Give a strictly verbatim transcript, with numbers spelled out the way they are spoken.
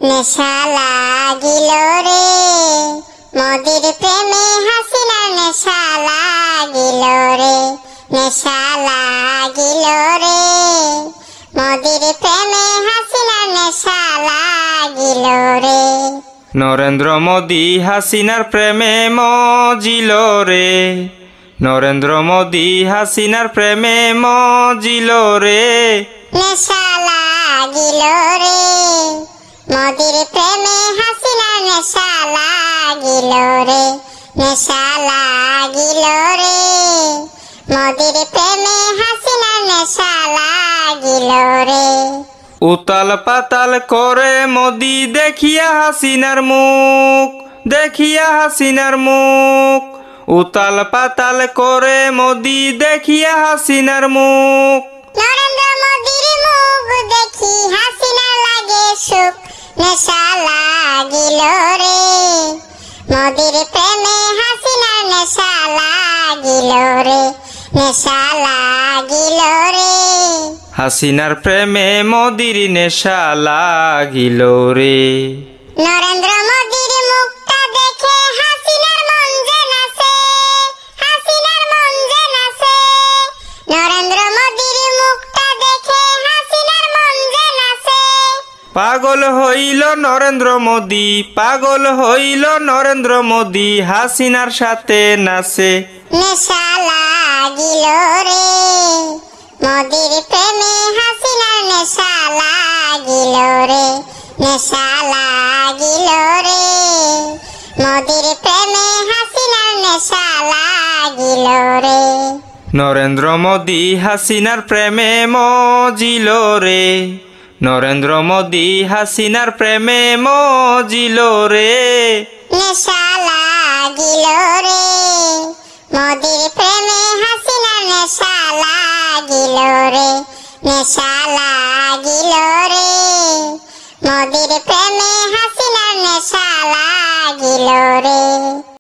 নেশা লাগিল রে মোদির প্রেমে হাসিনার নেশা লাগিল রে নেশা লাগিল রে মোদির প্রেমে হাসিনার নেশা লাগিল রে। নরেন্দ্র মোদি হাসিনার প্রেমে মজিল রে নরেন্দ্র মোদি হাসিনার প্রেমে মজিল রে নেশা লাগিল রে মোদির প্রেমে হাসিনার নেশা লাগিল রে নেশা লাগিল রে মোদির প্রেমে হাসিনার নেশা লাগিল রে। উতাল পাতাল করে মোদি দেখিয়া হাসিনার মুখ দেখিয়া হাসিনার মুখ উতাল পাতাল করে মোদি দেখিয়া হাসিনার মুখ। নরেন্দ্র মোদির মুখ দেখি হাসিনা লাগে সুখ নেশা লাগিল রে মোদির প্রেমে হাসিনার নেশা লাগিল রে নেশা লাগিল রে। হাসিনার প্রেমে মোদির নেশা লাগিল রে। নরেন্দ্র মোদির মুখটা দেখে হাসিনার মন যে নাচে হাসিনার মন যে নাচে নরেন্দ্র মোদির মুখটা দেখে হাসিনার মন যে নাচে। পাগল হইল নরেন্দ্র মোদি পাগল হইল নরেন্দ্র মোদি হাসিনার সাথে নাচে। নেশা লাগিল রে মোদির প্রেমে হাসিনার নেশা লাগিল রে নেশা লাগিল রে মোদির প্রেমে হাসিনার নেশা লাগিল রে। নরেন্দ্র মোদি হাসিনার প্রেমে মজিল রে নরেন্দ্র মোদি হাসিনার প্রেমে মজিল রে নেশা লাগিল রে মোদির প্রেমে হাসিনার নেশা লাগিল রে নেশা লাগিল রে মোদির প্রেমে হাসিনার নেশা লাগিল রে।